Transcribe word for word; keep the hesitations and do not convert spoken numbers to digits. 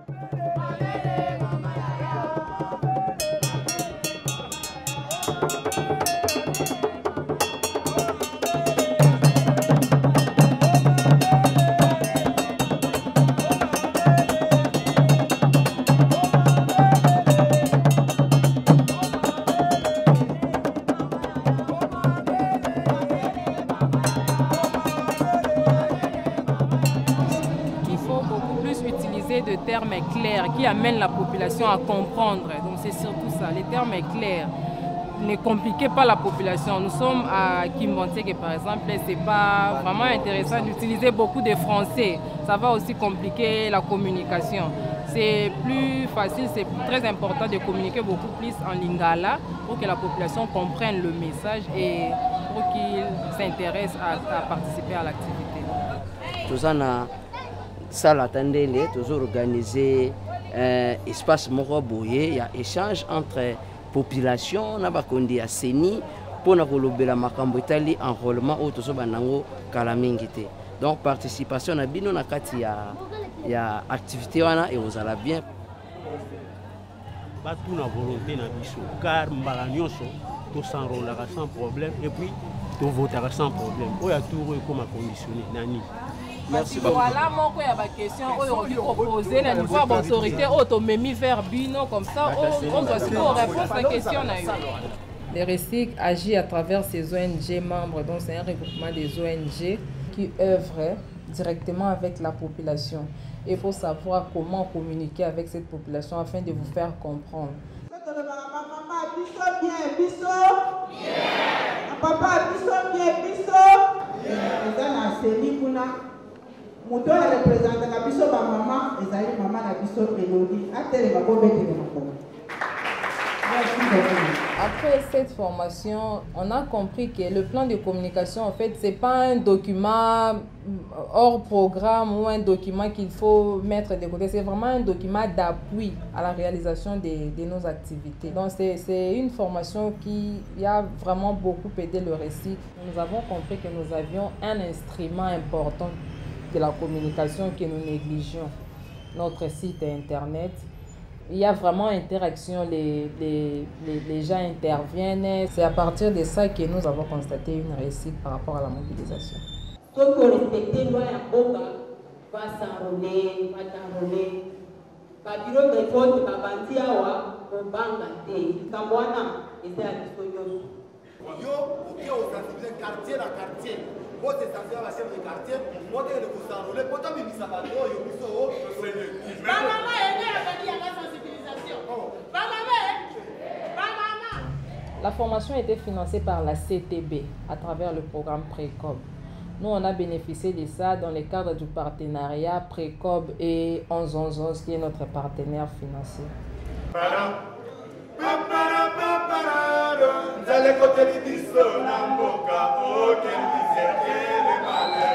De termes clairs qui amènent la population à comprendre. Donc c'est surtout ça, les termes clairs. Ne compliquez pas la population. Nous sommes à Kimbontieke par exemple, c'est pas vraiment intéressant d'utiliser beaucoup de français. Ça va aussi compliquer la communication. C'est plus facile, c'est très important de communiquer beaucoup plus en lingala pour que la population comprenne le message et pour qu'il s'intéresse à, à participer à l'activité. Tout ça, ça l'attendait, toujours organisé euh, espace moko boye, il y a échange entre population na bakondi ya seni pour na kolobela makambo etali enrôlement au tozo banango kala mingi te. Donc participation na bino na kati ya ya activité wana et vous allez bien. Ba tout na volonté na biso car mbala nyonso to s'enrôlera sans problème et puis to votera sans problème. Oya tour comme conditionné nani. Merci beaucoup. Voilà, mon il y a ma question. On proposer la niveau à l'autorité, on met mis vers Bino comme ça, on doit se répondre à la question. Le RESIC agit à travers ces O N G membres, donc c'est un regroupement des O N G qui œuvrent directement avec la population. Il faut savoir comment communiquer avec cette population afin de vous faire comprendre. Muto na représente na biso ba maman ezali maman na biso Elodie atele makombe tele makombe. Après cette formation, on a compris que le plan de communication en fait c'est pas un document hors programme ou un document qu'il faut mettre de côté, c'est vraiment un document d'appui à la réalisation de, de nos activités. Donc c'est une formation qui a vraiment beaucoup aidé le récit. Nous avons compris que nous avions un instrument important de la communication que nous négligeons, notre site internet. Il y a vraiment interaction, les, les, les, les gens interviennent. C'est à partir de ça que nous avons constaté une réussite par rapport à la mobilisation. Ceux qui respectent les lois à Boga va s'enrôler, va t'enrôler. Par bureau de vote, par Bantiawa, au Bangate, Kamwana, et c'est à Bissoyo. Yo, ok, on s'enrôle quartier à quartier. Moi, c'est censé avoir chef de quartier. Moi, je vous s'enrôler. Pourtant, il s'en va trop. Il y a un Ma maman est née à venir à la sensibilisation. Ma maman, ma maman. La formation a été financée par la C T B à travers le programme Précob. Nous, on a bénéficié de ça dans le cadre du partenariat Précob et onze onze onze qui est notre partenaire financier. Vous allez côté du biseau, Namboka, oh, quel misère, quel malheur.